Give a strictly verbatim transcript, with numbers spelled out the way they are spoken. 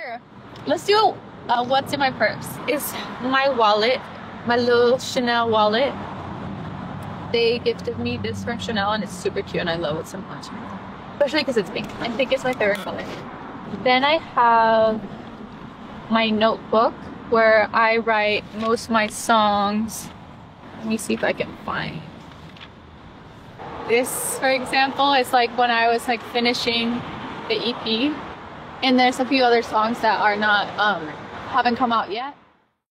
Here, let's do uh, what's in my purse. It's my wallet, my little Chanel wallet. They gifted me this from Chanel and it's super cute and I love it so much. Especially because it's pink. I think it's my favorite color. Then I have my notebook where I write most of my songs. Let me see if I can find. This, for example, is like when I was like finishing the E P. And there's a few other songs that are not, um, haven't come out yet.